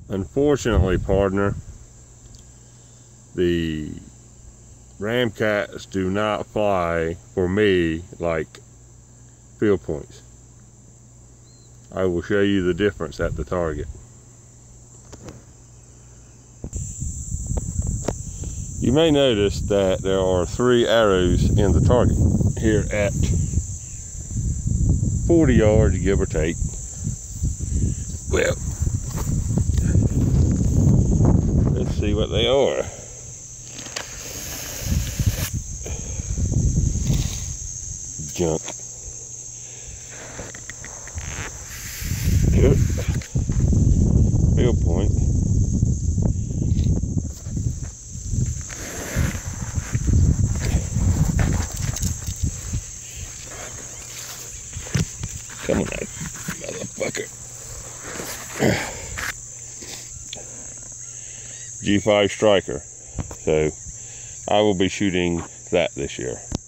Unfortunately, partner, the Ramcats do not fly for me like field points. I will show you the difference at the target. You may notice that there are 3 arrows in the target here at 40 yards, give or take. Well, let's see what they are. Junk. Good. Field point. Come on, motherfucker. G5 Striker. So I will be shooting that this year.